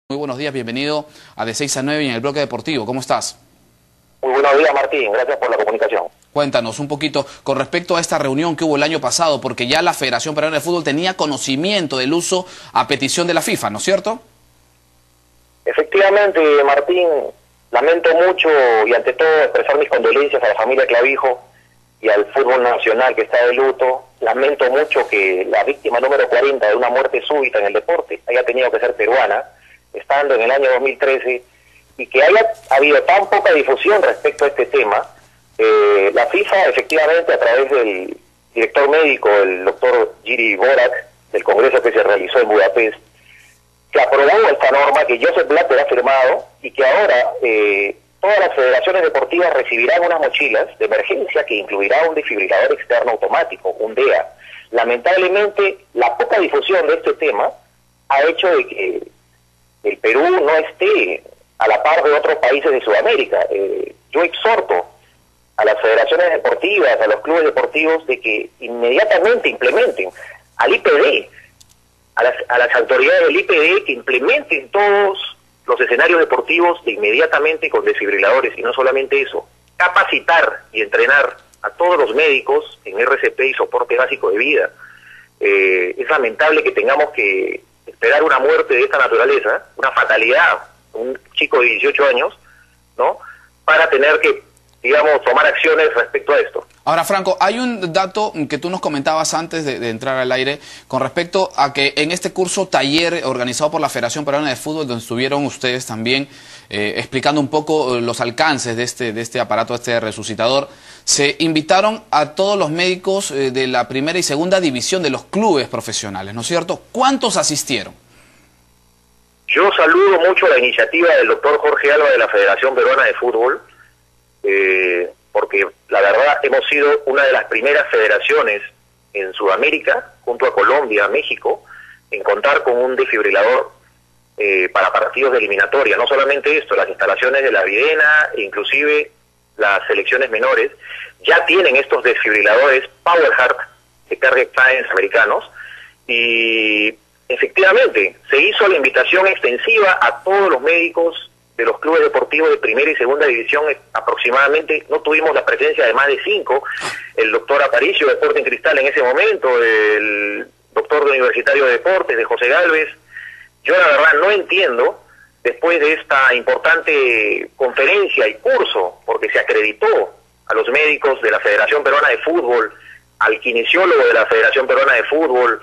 Muy buenos días, bienvenido a De 6 a 9 en el bloque deportivo. ¿Cómo estás? Muy buenos días, Martín. Gracias por la comunicación. Cuéntanos un poquito con respecto a esta reunión que hubo el año pasado, porque ya la Federación Peruana de Fútbol tenía conocimiento del uso a petición de la FIFA, ¿no es cierto? Efectivamente, Martín, lamento mucho y ante todo expresar mis condolencias a la familia Clavijo y al fútbol nacional que está de luto. Lamento mucho que la víctima número 40 de una muerte súbita en el deporte haya tenido que ser peruana, estando en el año 2013, y que haya habido tan poca difusión respecto a este tema. La FIFA, efectivamente, a través del director médico, el doctor Giri Borak, del congreso que se realizó en Budapest, que aprobó esta norma que Josep Blatter ha firmado, y que ahora todas las federaciones deportivas recibirán unas mochilas de emergencia que incluirá un desfibrilador externo automático, un DEA. Lamentablemente, la poca difusión de este tema ha hecho de que el Perú no esté a la par de otros países de Sudamérica. Yo exhorto a las federaciones deportivas, a los clubes deportivos, de que inmediatamente implementen al IPD, a las autoridades del IPD, que implementen todos los escenarios deportivos de inmediatamente con desfibriladores, y no solamente eso, capacitar y entrenar a todos los médicos en RCP y soporte básico de vida. Es lamentable que tengamos que esperar una muerte de esta naturaleza, una fatalidad, un chico de 18 años, ¿no?, para tener que, digamos, tomar acciones respecto a esto. Ahora, Franco, hay un dato que tú nos comentabas antes de entrar al aire con respecto a que en este curso taller organizado por la Federación Peruana de Fútbol, donde estuvieron ustedes también explicando un poco los alcances de este aparato, de este resucitador, se invitaron a todos los médicos de la primera y segunda división de los clubes profesionales, ¿no es cierto? ¿Cuántos asistieron? Yo saludo mucho la iniciativa del doctor Jorge Alba de la Federación Peruana de Fútbol, porque la verdad hemos sido una de las primeras federaciones en Sudamérica, junto a Colombia, México, en contar con un desfibrilador para partidos de eliminatoria. No solamente esto, las instalaciones de la Videna e inclusive las selecciones menores ya tienen estos desfibriladores Power Heart de Cardiac Science americanos, y efectivamente se hizo la invitación extensiva a todos los médicos de los clubes deportivos de primera y segunda división. Aproximadamente no tuvimos la presencia de más de 5, el doctor Aparicio de Sporting Cristal en ese momento, el doctor de Universitario de Deportes, de José Gálvez. Yo la verdad no entiendo, después de esta importante conferencia y curso, porque se acreditó a los médicos de la Federación Peruana de Fútbol, al kinesiólogo de la Federación Peruana de Fútbol,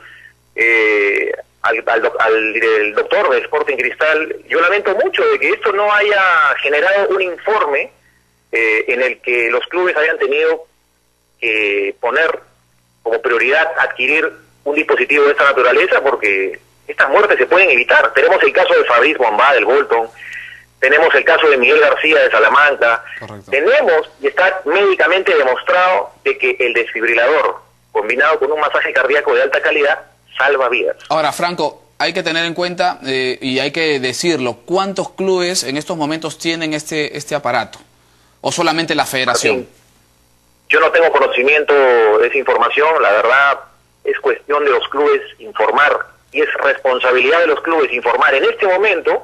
al doctor de Sporting Cristal. Yo lamento mucho de que esto no haya generado un informe en el que los clubes hayan tenido que poner como prioridad adquirir un dispositivo de esta naturaleza, porque estas muertes se pueden evitar. Tenemos el caso de Fabrice Bombá del Bolton, tenemos el caso de Miguel García de Salamanca. Correcto. Tenemos, y está médicamente demostrado, de que el desfibrilador combinado con un masaje cardíaco de alta calidad salva vidas. Ahora, Franco, hay que tener en cuenta, y hay que decirlo, ¿cuántos clubes en estos momentos tienen este aparato? ¿O solamente la federación? Martín, yo no tengo conocimiento de esa información. La verdad es cuestión de los clubes informar, y es responsabilidad de los clubes informar en este momento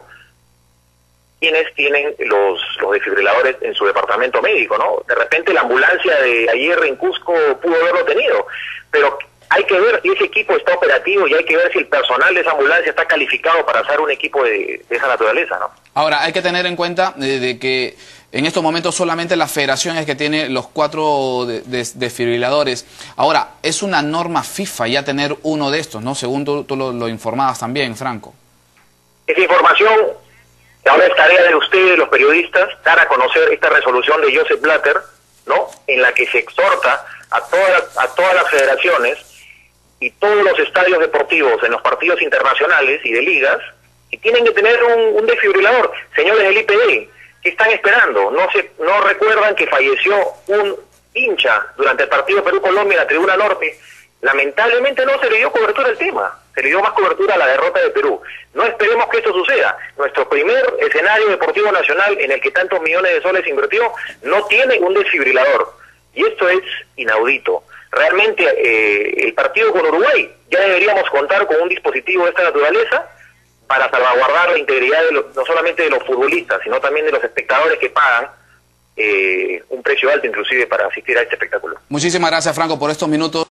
quienes tienen los desfibriladores en su departamento médico, ¿no? De repente la ambulancia de ayer en Cusco pudo haberlo tenido, pero hay que ver si ese equipo está operativo, y hay que ver si el personal de esa ambulancia está calificado para hacer un equipo de esa naturaleza, ¿no? Ahora, hay que tener en cuenta de que en estos momentos solamente la federación es que tiene los 4 desfibriladores. Ahora, es una norma FIFA ya tener uno de estos, ¿no? Según tú lo informabas también, Franco. Esa información, ahora es tarea de ustedes, los periodistas, dar a conocer esta resolución de Josep Blatter, ¿no?, en la que se exhorta a todas las federaciones y todos los estadios deportivos en los partidos internacionales y de ligas, y tienen que tener un desfibrilador. Señores del IPD, ¿qué están esperando? ¿No recuerdan que falleció un hincha durante el partido Perú-Colombia en la tribuna norte? Lamentablemente no se le dio cobertura al tema, se le dio más cobertura a la derrota de Perú. No esperemos que esto suceda. Nuestro primer escenario deportivo nacional, en el que tantos millones de soles se invirtió, no tiene un desfibrilador, y esto es inaudito. Realmente el partido con Uruguay, ya deberíamos contar con un dispositivo de esta naturaleza, para salvaguardar la integridad no solamente de los futbolistas, sino también de los espectadores que pagan un precio alto inclusive para asistir a este espectáculo. Muchísimas gracias, Franco, por estos minutos.